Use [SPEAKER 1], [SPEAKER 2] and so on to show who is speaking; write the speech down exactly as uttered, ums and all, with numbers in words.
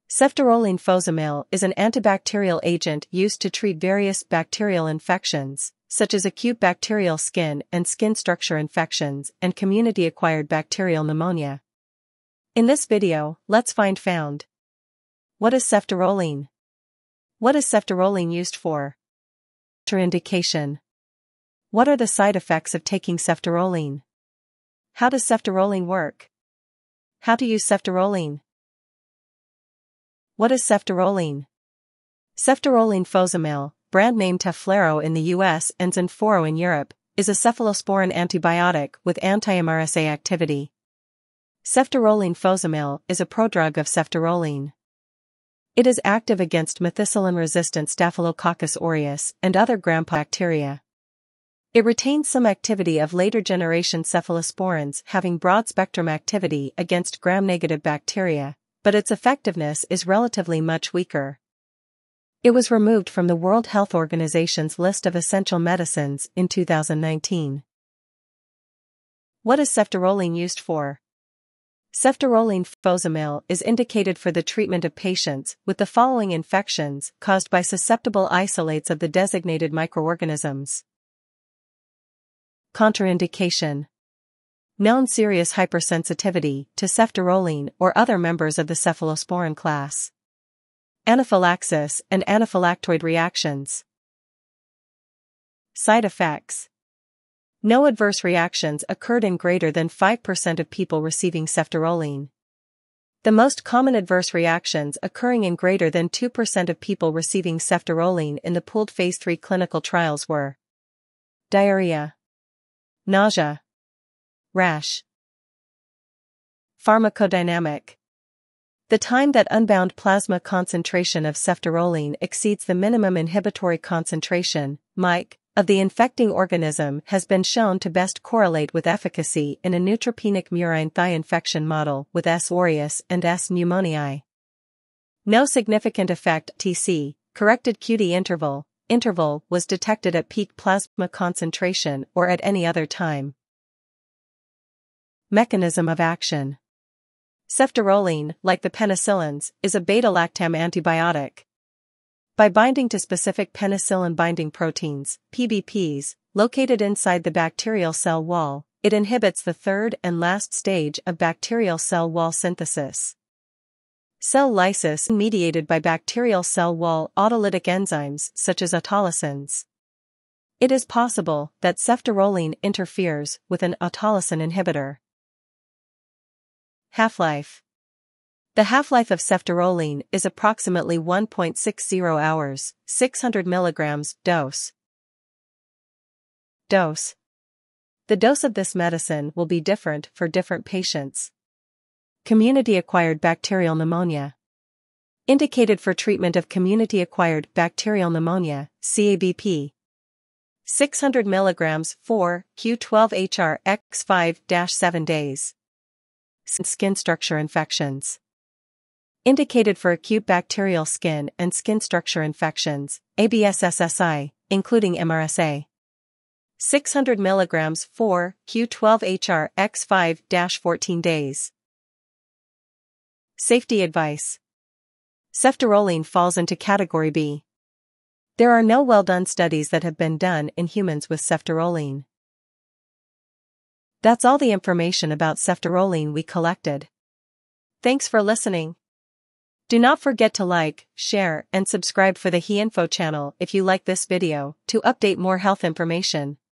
[SPEAKER 1] Ceftaroline fosamil is an antibacterial agent used to treat various bacterial infections, such as acute bacterial skin and skin structure infections and community-acquired bacterial pneumonia. In this video, let's find found. What is ceftaroline? What is ceftaroline used for? Contraindication. What are the side effects of taking ceftaroline? How does ceftaroline work? How to use ceftaroline? What is ceftaroline? Ceftaroline fosamil, brand name Teflaro in the U S and Zinforo in Europe, is a cephalosporin antibiotic with anti-M R S A activity. Ceftaroline fosamil is a prodrug of ceftaroline. It is active against methicillin-resistant Staphylococcus aureus and other gram-positive bacteria. It retains some activity of later-generation cephalosporins having broad-spectrum activity against gram-negative bacteria, but its effectiveness is relatively much weaker. It was removed from the World Health Organization's list of essential medicines in two thousand nineteen. What is ceftaroline used for? Ceftaroline fosamil is indicated for the treatment of patients with the following infections caused by susceptible isolates of the designated microorganisms. Contraindication. Known serious hypersensitivity to ceftaroline or other members of the cephalosporin class. Anaphylaxis and anaphylactoid reactions. Side effects. No adverse reactions occurred in greater than five percent of people receiving ceftaroline. The most common adverse reactions occurring in greater than two percent of people receiving ceftaroline in the pooled phase three clinical trials were diarrhea, nausea, rash. Pharmacodynamic. The time that unbound plasma concentration of ceftaroline exceeds the minimum inhibitory concentration, M I C, of the infecting organism has been shown to best correlate with efficacy in a neutropenic murine thigh infection model with S. aureus and S. pneumoniae. No significant effect T C, corrected Q T interval, interval was detected at peak plasma concentration or at any other time. Mechanism of action. Ceftaroline, like the penicillins, is a beta-lactam antibiotic. By binding to specific penicillin-binding proteins, P B Ps, located inside the bacterial cell wall, it inhibits the third and last stage of bacterial cell wall synthesis. Cell lysis mediated by bacterial cell wall autolytic enzymes such as autolysins. It is possible that ceftaroline interferes with an autolysin inhibitor. Half-life. The half-life of ceftaroline is approximately one point six zero hours, six hundred milligrams, dose. Dose. The dose of this medicine will be different for different patients. Community-acquired bacterial pneumonia. Indicated for treatment of community-acquired bacterial pneumonia, C A B P. six hundred milligrams, four, Q twelve H R by five to seven days. Skin structure infections. Indicated for acute bacterial skin and skin structure infections, A B S S S I, including M R S A. six hundred milligrams, four, Q twelve H R by five to fourteen days. Safety advice. Ceftaroline falls into category B. There are no well-done studies that have been done in humans with ceftaroline. That's all the information about ceftaroline we collected. Thanks for listening. Do not forget to like, share, and subscribe for the HeInfo channel if you like this video to update more health information.